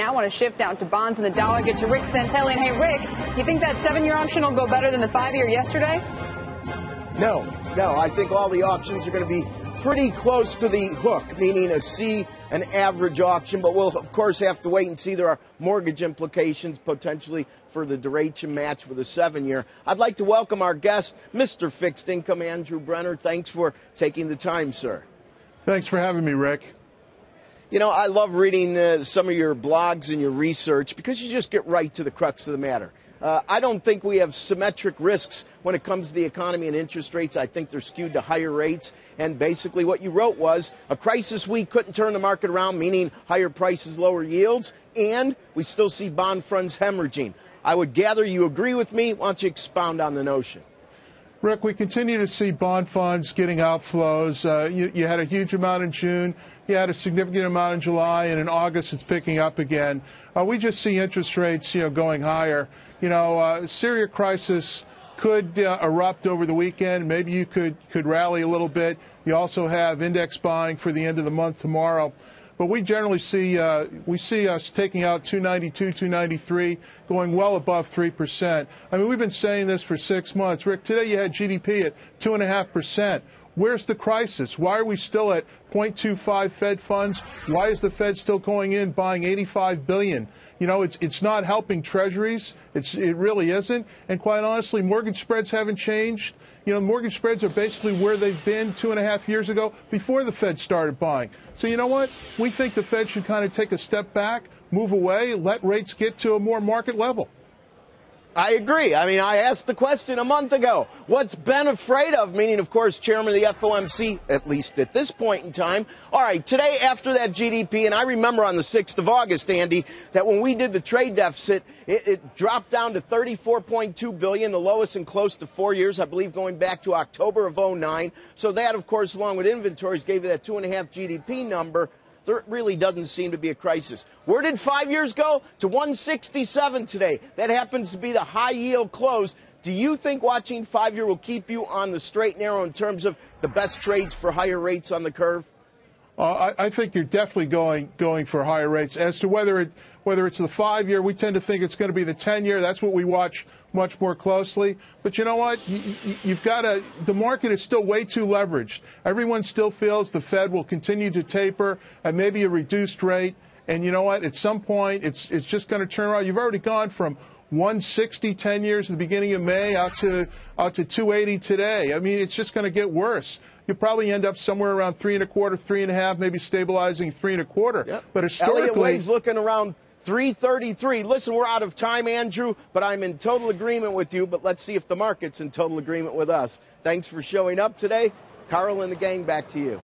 Now I want to shift out to bonds and the dollar, get to Rick Santelli. And hey, Rick, you think that 7-year auction will go better than the 5-year yesterday? No. I think all the auctions are going to be pretty close to the hook, meaning an average auction. But we'll, of course, have to wait and see. There are mortgage implications potentially for the duration match with a 7-year. I'd like to welcome our guest, Mr. Fixed Income, Andrew Brenner. Thanks for taking the time, sir. Thanks for having me, Rick. You know, I love reading some of your blogs and your research because you just get right to the crux of the matter. I don't think we have symmetric risks when it comes to the economy and interest rates. I think they're skewed to higher rates. And basically what you wrote was a crisis week couldn't turn the market around, meaning higher prices, lower yields, and we still see bond funds hemorrhaging. I would gather you agree with me. Why don't you expound on the notion? Rick, we continue to see bond funds getting outflows. You had a huge amount in June. You had a significant amount in July, and in August it's picking up again. We just see interest rates, going higher. Syria crisis could erupt over the weekend. Maybe you could rally a little bit. You also have index buying for the end of the month tomorrow. But we generally see us taking out 292, 293, going well above 3%. I mean, we've been saying this for 6 months. Rick, today you had GDP at 2.5%. Where's the crisis? Why are we still at 0.25 Fed funds? Why is the Fed still going in buying $85 billion? It's not helping treasuries. It really isn't. And quite honestly, mortgage spreads haven't changed. Mortgage spreads are basically where they've been 2.5 years ago before the Fed started buying. So you know what? We think the Fed should kind of take a step back, move away, let rates get to a more market level. I agree. I mean, I asked the question a month ago. What's Ben afraid of? Meaning, of course, chairman of the FOMC, at least at this point in time. All right, today after that GDP, and I remember on the 6th of August, Andy, that when we did the trade deficit, it dropped down to $34.2 billion, the lowest in close to 4 years, I believe, going back to October of 2009. So that, of course, along with inventories, gave you that 2.5 GDP number. There really doesn't seem to be a crisis. Where did 5 years go? To 167 today. That happens to be the high yield close. Do you think watching 5-year will keep you on the straight and narrow in terms of the best trades for higher rates on the curve? I think you're definitely going for higher rates. As to whether it's the 5-year, we tend to think it's going to be the 10-year. That's what we watch much more closely. But you know what? The market is still way too leveraged. Everyone still feels the Fed will continue to taper at maybe a reduced rate. And you know what? At some point, it's just going to turn around. You've already gone from 160 10 years at the beginning of May out to 280 today. I mean, it's just going to get worse. You'll probably end up somewhere around 3.25, 3.5, maybe stabilizing 3.25. Yep. But historically, Elliott Wave's looking around 333. Listen, we're out of time, Andrew, but I'm in total agreement with you. But let's see if the market's in total agreement with us. Thanks for showing up today. Carl and the gang, back to you.